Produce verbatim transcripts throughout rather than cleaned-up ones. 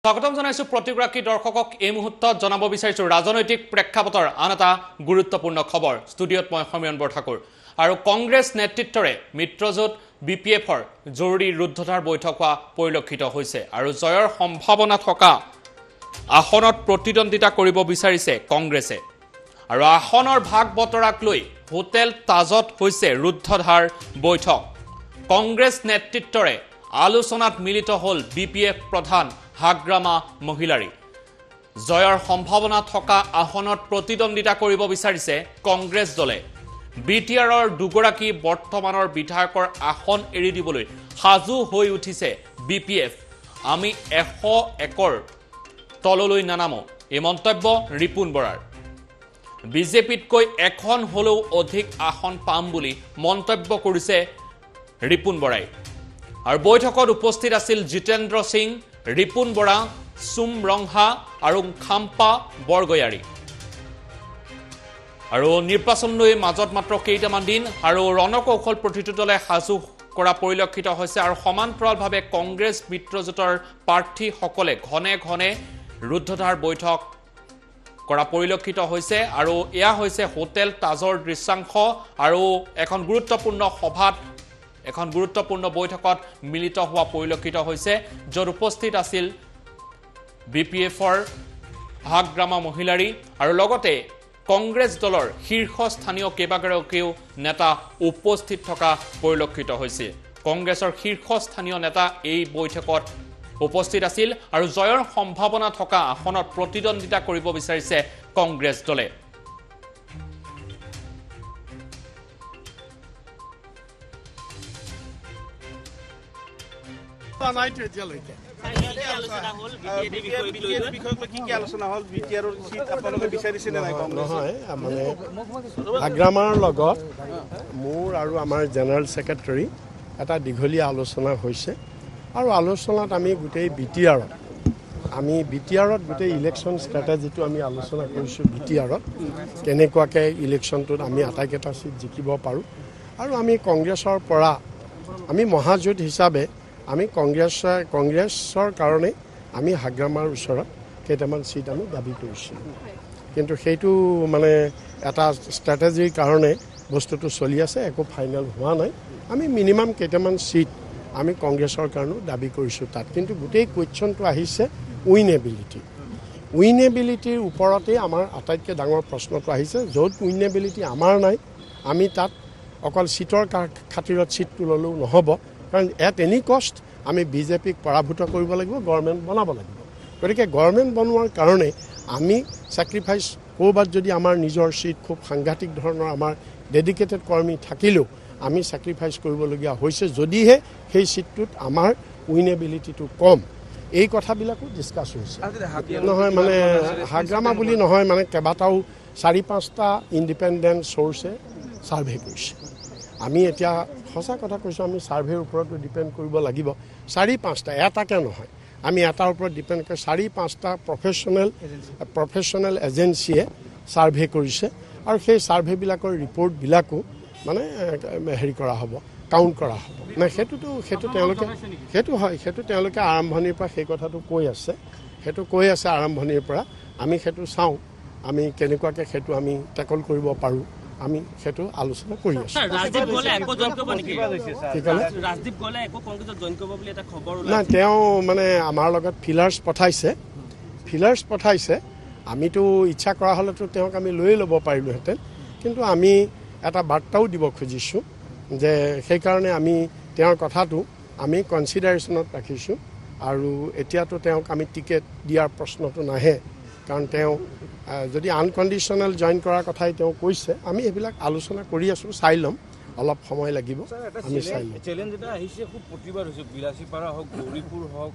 স্বাগতম জানাইছো প্ৰতিগৰাকী দৰ্শকক এই মুহূৰ্তত জনাব বিচাৰিছো ৰাজনৈতিক প্ৰেক্ষাপটৰ আন এটা গুৰুত্বপূৰ্ণ খবৰ ষ্টুডিঅত মই সমীৰণ বৰঠাকুৰ আৰু কংগ্ৰেছ নেতৃত্বৰে মিত্ৰজোঁট বিপিএফৰ জৰুৰী ৰুদ্ধতাৰ বৈঠক হোৱা পৰিলক্ষিত হৈছে আৰু জয়ৰ সম্ভাৱনা থকা আসনত প্ৰতিদ্বন্দ্বিতা কৰিব বিচাৰিছে কংগ্ৰেছে আৰু আসনৰ ভাগ বতৰাক লৈ হোটেল তাজত হৈছে ৰুদ্ধধাৰ বৈঠক কংগ্ৰেছ নেতৃত্বৰে আলোচনাত মিলিত হল বিপিএফ প্ৰধান হাগ্ৰামা মহিলাৰী জয়ৰ সম্ভাৱনা থকা আসনত প্ৰতিদ্বন্দ্বিতা কৰিব বিচাৰিছে কংগ্ৰেছ দলে বিটিআৰৰ দুগৰাকী বৰ্তমানৰ বিধায়কৰ আসন এৰি দিবলৈ সাজু হৈ উঠিছে বিপিএফ আমি এশ একৰ তললৈ নানামো এই মন্তব্য ৰিপুন বৰাৰ বিজেপিতকৈ এখন হলেও অধিক আসন পাম বুলি মন্তব্য কৰিছে ৰিপুন বৰাই আৰু বৈঠকত উপস্থিত আছিল জিতেন্দ্ৰ সিং ৰিপুন বৰা সুম ৰংহা আৰু খাম্পা বৰগয়াৰী আৰু নিৰ্বাচনলৈ মাজত মাত্ৰ কেইটামান দিন আৰু ৰণকৌশল প্ৰতিটো দলে সাজু কৰা পৰিলক্ষিত হৈছে আৰু সমান্তৰালভাৱে কংগ্ৰেছ মিত্ৰজোঁটৰ প্ৰাৰ্থীসকলে ঘনে ঘনে ৰুদ্ধতাৰ বৈঠক কৰা পৰিলক্ষিত হৈছে আৰু এয়া হৈছে হোটেল তাজৰ দৃশ্যাংশ আৰু এখন গুৰুত্বপূৰ্ণ সভাত এখন গুৰুত্বপূৰ্ণ বৈঠকত মিলিত হোৱা পৰিলক্ষিত হৈছে য'ত উপস্থিত আছিল বিপিএফৰ হাগ্ৰামা মহিলাৰী আৰু লগতে কংগ্ৰেছ দলৰ শীৰ্ষস্থানীয় কেইবাগৰাকীও নেতা উপস্থিত থকা পৰিলক্ষিত হৈছে কংগ্ৰেছৰ শীৰ্ষস্থানীয় নেতা এই বৈঠকত উপস্থিত আছিল আৰু জয়ৰ সম্ভাৱনা থকা আসনত প্ৰতিদ্বন্দ্বিতা কৰিব বিচাৰিছে কংগ্ৰেছ দলে হাগ্ৰামাৰ লগত মোৰ আৰু আমাৰ জেনেৰেল ছেক্ৰেটাৰী এটা দীঘলীয়া আলোচনা হৈছে আৰু আলোচনাত আমি গোটেই বিটিআৰত আমি বিটিআৰত গোটেই ইলেকশ্যন ষ্ট্ৰেটেজিটো আমি আলোচনা কৰিছোঁ বিটিআৰত কেনেকুৱাকৈ ইলেকশ্যনটোত আমি আটাইকেইটা চিট জিকিব পাৰোঁ আৰু আমি কংগ্ৰেছৰ পৰা আমি মহাজোঁট হিচাপে আমি কংগ্ৰেছ কংগ্ৰেছৰ কাৰণে আমি হাগ্ৰামাৰ ওচৰত কেইটামান চিট আমি দাবী কৰিছোঁ কিন্তু সেইটো মানে এটা ষ্ট্ৰেটেজিৰ কাৰণে বস্তুটো চলি আছে একো ফাইনেল হোৱা নাই আমি মিনিমাম কেইটামান চিট আমি কংগ্ৰেছৰ কাৰণেও দাবী কৰিছোঁ তাত কিন্তু গোটেই কুৱেশ্যনটো আহিছে উইনেবিলিটি উইনেবিলিটিৰ ওপৰতেই আমাৰ আটাইতকৈ ডাঙৰ প্ৰশ্নটো আহিছে য'ত উইনেবিলিটি আমাৰ নাই আমি তাত অকল চিটৰ খাতিৰত চিটটো ল'লেও নহ'ব কাৰণ এট এনি কষ্ট আমি বিজেপিক পৰাভূত কৰিব লাগিব গভৰ্ণমেণ্ট বনাব লাগিব গতিকে গভৰ্ণমেণ্ট বনোৱাৰ কাৰণে আমি ছেক্ৰিফাইচ ক'ৰবাত যদি আমাৰ নিজৰ চিট খুব সাংঘাতিক ধৰণৰ আমাৰ ডেডিকেটেড কৰ্মী থাকিলেও আমি ছেক্ৰিফাইচ কৰিবলগীয়া হৈছে যদিহে সেই চিটটোত আমাৰ উইনেবিলিটিটো কম এই কথাবিলাকো ডিছকাছ হৈছে নহয় মানে হাগ্ৰামা বুলি নহয় মানে কেইবাটাও চাৰি পাঁচটা ইণ্ডিপেণ্ডেণ্ট চ'ৰ্চে ছাৰ্ভে কৰিছে আমি এতিয়া সঁচা কথা কৈছোঁ আমি ছাৰ্ভেৰ ওপৰতো ডিপেণ্ড কৰিব লাগিব চাৰি পাঁচটা এটাকে নহয় আমি এটাৰ ওপৰত ডিপেণ্ড কৰি চাৰি পাঁচটা প্ৰফেশ্যনেল প্ৰফেশ্যনেল এজেঞ্চিয়ে ছাৰ্ভে কৰিছে আৰু সেই ছাৰ্ভেবিলাকৰ ৰিপৰ্টবিলাকো মানে হেৰি কৰা হ'ব কাউণ্ট কৰা হ'ব নাই সেইটোতো সেইটো তেওঁলোকে সেইটো হয় সেইটো তেওঁলোকে আৰম্ভণিৰ পৰা সেই কথাটো কৈ আছে সেইটো কৈ আছে আৰম্ভণিৰ পৰা আমি সেইটো চাওঁ আমি কেনেকুৱাকৈ সেইটো আমি টেকল কৰিব পাৰোঁ আমি সেইটো আলোচনা কৰি আছোঁ নাই তেওঁ মানে আমাৰ লগত ফিলাৰ্ছ পঠাইছে ফিলাৰ্ছ পঠাইছে আমিতো ইচ্ছা কৰা হ'লেতো তেওঁক আমি লৈ ল'ব পাৰিলোহেঁতেন কিন্তু আমি এটা বাৰ্তাও দিব খুজিছোঁ যে সেইকাৰণে আমি তেওঁৰ কথাটো আমি কনচিডাৰেশ্যনত ৰাখিছোঁ আৰু এতিয়াতো তেওঁক আমি টিকেট দিয়াৰ প্ৰশ্নটো নাহে কাৰণ তেওঁ যদি আনকণ্ডিশ্যনেল জইন কৰাৰ কথাই তেওঁ কৈছে আমি এইবিলাক আলোচনা কৰি আছোঁ চাই ল'ম অলপ সময় লাগিব আমি চাই ল'ম চেলেঞ্জ এটা আহিছে খুব প্ৰতিবাদ হৈছে বিলাসীপাৰা হওক গৌৰীপুৰ হওক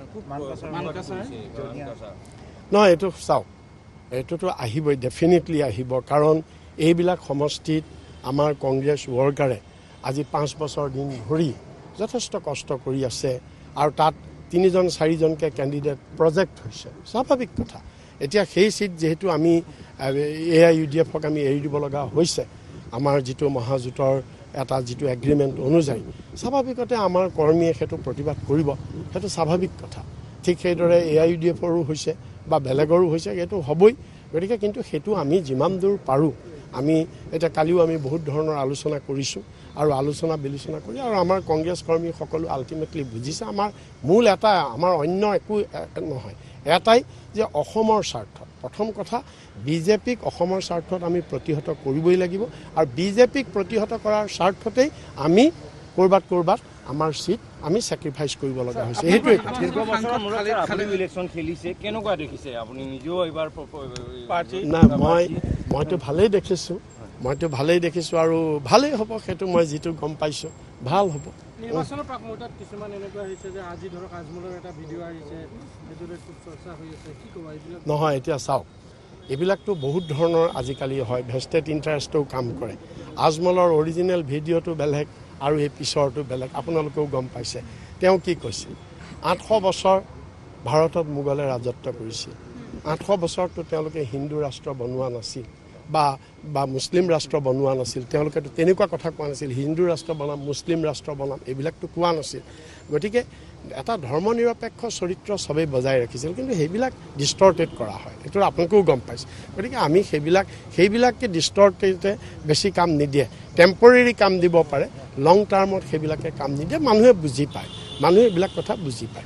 নহয় এইটো চাওক এইটোতো আহিবই ডেফিনেটলি আহিব কাৰণ এইবিলাক সমষ্টিত আমাৰ কংগ্ৰেছ ৱৰ্কাৰে আজি পাঁচ বছৰ দিন ধৰি যথেষ্ট কষ্ট কৰি আছে আৰু তাত তিনিজন চাৰিজনকৈ কেণ্ডিডেট প্ৰজেক্ট হৈছে স্বাভাৱিক কথা এতিয়া সেই চিট যিহেতু আমি এ আই ইউ ডি এফক আমি এৰি দিব লগা হৈছে আমাৰ যিটো মহাজোঁটৰ এটা যিটো এগ্ৰিমেণ্ট অনুযায়ী স্বাভাৱিকতে আমাৰ কৰ্মীয়ে সেইটো প্ৰতিবাদ কৰিব সেইটো স্বাভাৱিক কথা ঠিক সেইদৰে এ আই ইউ ডি এফৰো হৈছে বা বেলেগৰো হৈছে, সেইটো হ'বই। গতিকে কিন্তু সেইটো আমি যিমান দূৰ পাৰোঁ, আমি এতিয়া কালিও আমি বহুত ধৰণৰ আলোচনা কৰিছোঁ আৰু আলোচনা বিলোচনা কৰি আৰু আমাৰ কংগ্ৰেছ কৰ্মী সকলো আল্টিমেটলি বুজিছে আমাৰ মূল এটা, আমাৰ অন্য একো নহয়, এটাই যে অসমৰ স্বাৰ্থত প্ৰথম কথা বিজেপিক অসমৰ স্বাৰ্থত আমি প্ৰতিহত কৰিবই লাগিব আৰু বিজেপিক প্ৰতিহত কৰাৰ স্বাৰ্থতেই আমি ক'ৰবাত ক'ৰবাত আমাৰ চিট আমি ছেক্ৰিফাইচ কৰিব লগা হৈছে। সেইটোৱে ইলেকশ্যন খেলিছে, কেনেকুৱা দেখিছে আপুনি নিজেও এইবাৰ নাই, মই মইতো ভালেই দেখিছোঁ, মইতো ভালেই দেখিছোঁ আৰু ভালেই হ'ব, সেইটো মই যিটো গম পাইছোঁ ভাল হ'ব। নিৰ্বাচনৰ প্ৰাকমুহূৰ্তত কিছুমান এনেকুৱা হৈছে যে আজি ধৰক আজমলৰ এটা ভিডিঅ' আহিছে, সেইটোতে খুব চৰ্চা হৈ আছে, কি ক'বা এইবিলাক? নহয়, এতিয়া চাওক, এইবিলাকতো বহুত ধৰণৰ আজিকালি হয়, ভেষ্টেড ইণ্টাৰেষ্টেও কাম কৰে। আজমলৰ অৰিজিনেল ভিডিঅ'টো বেলেগ আৰু এই পিছৰটো বেলেগ, আপোনালোকেও গম পাইছে। তেওঁ কি কৈছে, আঠশ বছৰ ভাৰতত মোগলে ৰাজত্ব কৰিছিল, আঠশ বছৰতো তেওঁলোকে হিন্দু ৰাষ্ট্ৰ বনোৱা নাছিল বা বা মুছলিম ৰাষ্ট্ৰ বনোৱা নাছিল, তেওঁলোকেতো তেনেকুৱা কথা কোৱা নাছিল, হিন্দু ৰাষ্ট্ৰ বনাম মুছলিম ৰাষ্ট্ৰ বনাম এইবিলাকতো কোৱা নাছিল। গতিকে এটা ধৰ্ম নিৰপেক্ষ চৰিত্ৰ চবেই বজাই ৰাখিছিল, কিন্তু সেইবিলাক ডিষ্টৰ্টেড কৰা হয়, এইটো আপোনালোকেও গম পাইছে। গতিকে আমি সেইবিলাক সেইবিলাকে ডিষ্টৰ্টেডে বেছি কাম নিদিয়ে, টেম্পৰেৰী কাম দিব পাৰে, লং টাৰ্মত সেইবিলাকে কাম নিদিয়ে, মানুহে বুজি পায়, মানুহে এইবিলাক কথা বুজি পায়।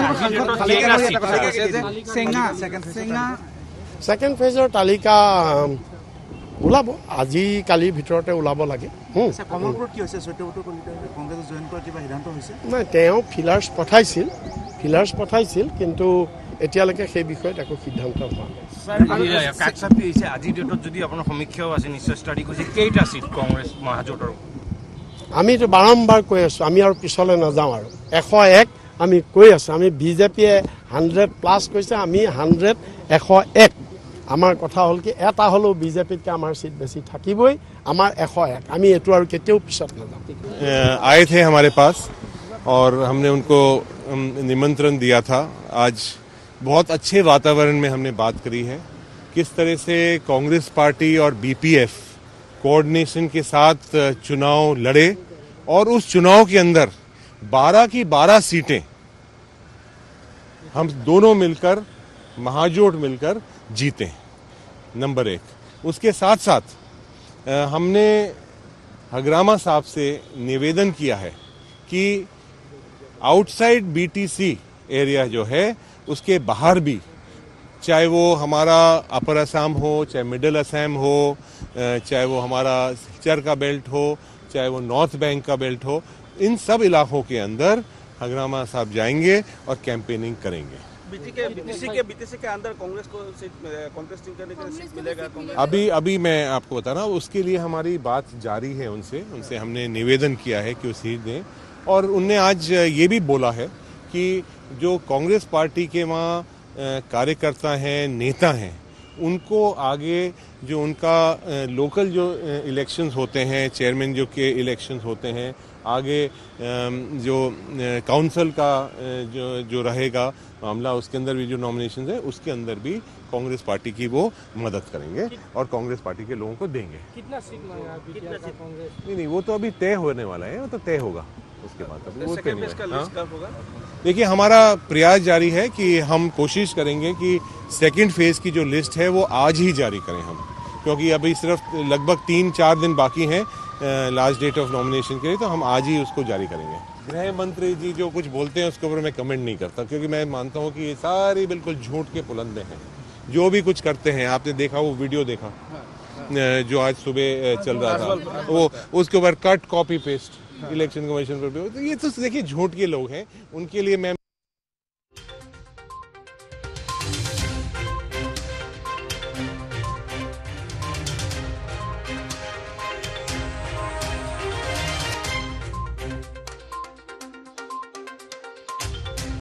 ছেকেণ্ড ফেজৰ তালিকা ওলাব, আজি কালিৰ ভিতৰতে ওলাব লাগে। নাই, তেওঁ ফিলাৰ্ছ পঠাইছিল ফিলাৰ্ছ পঠাইছিল কিন্তু এতিয়ালৈকে সেই বিষয়ত একো সিদ্ধান্ত হোৱা নাই। আজিৰ ডেটত যদি আপোনাৰ সমীক্ষাও আছে, নিশ্চয় ষ্টাডি কৰিছে, কেইটা চিট কংগ্ৰেছ মহাজোঁটৰ? আমিতো বাৰম্বাৰ কৈ আছোঁ, আমি আৰু পিছলৈ নাযাওঁ আৰু এশ এক আমি কৈ আছোঁ, আমি বিজেপিয়ে হাণ্ড্ৰেড প্লাছ কৈছে, আমি হাণ্ড্ৰেড এশ এক। আমাৰ কথা হ'ল কি, এটা হ'লেও বিজেপিতকৈ আমাৰ চিট বেছি থাকিবই, আমাৰ এশ এক, আমি এইটো আৰু কেতিয়াও পিছত নাযাওঁ। आए थे हमारे पास और हमने उनको निमंत्रण दिया था। आज बहुत अच्छे वातावरण में हमने बात करी है, किस तरह से कांग्रेस पार्टी और बीपीएफ कोऑर्डिनेशन के साथ चुनाव लड़े और उस चुनाव के अंदर बारह की बारह सीटें हम दोनों मिलकर महाजोट मिलकर जीते, नंबर एक। उसके साथ साथ हमने हगरामा साहब से निवेदन किया है कि आउटसाइड बीटीसी एरिया जो है उसके बाहर भी, चाहे वो हमारा अपर असम हो, चाहे मिडिल असम हो, चाहे वो हमारा सिलचर का बेल्ट हो, चाहे वो नॉर्थ बैंक का बेल्ट हो, इन सब इलाकों के अंदर हगरामा साहब जाएंगे और कैंपेनिंग करेंगे। बीटीसी के बीटीसी के अंदर कांग्रेस को कॉन्टेस्टिंग करने के लिए सीट मिलेगा? अभी अभी मैं आपको बता रहा हूँ, उसके लिए हमारी बात जारी है उनसे उनसे हमने निवेदन किया है कि वो सीट दें, और उनने आज ये भी बोला है कि जो कांग्रेस पार्टी के वहाँ कार्यकर्ता हैं, नेता हैं, उनको आगे जो उनका लोकल जो इलेक्शंस होते हैं, चेयरमैन जो के इलेक्शंस होते हैं, आगे जो काउंसिल का जो जो रहेगा मामला, उसके अंदर भी जो नॉमिनेशन है उसके अंदर भी कांग्रेस पार्टी की वो मदद करेंगे और कांग्रेस पार्टी के लोगों को देंगे। कितना सीट मांगा कांग्रेस? नहीं नहीं, वो तो अभी तय होने वाला है, वो तो तय होगा उसके बाद अभी वो तय नहीं होगा। देखिए, हमारा प्रयास जारी है कि हम कोशिश करेंगे कि सेकंड फेज की जो लिस्ट है वो आज ही जारी करें हम, क्योंकि अभी सिर्फ लगभग तीन चार दिन बाकी हैं लास्ट डेट ऑफ नॉमिनेशन के लिए, तो हम आज ही उसको जारी करेंगे। गृह मंत्री जी जो कुछ बोलते हैं उसके ऊपर मैं कमेंट नहीं करता, क्योंकि मैं मानता हूँ कि ये सारी बिल्कुल झूठ के पुलंदे हैं। जो भी कुछ करते हैं, आपने देखा वो वीडियो देखा जो आज सुबह चल रहा था, वो उसके ऊपर cut copy paste election commission पर, ये तो देखिए झूठ के लोग हैं, उनके लिए मैं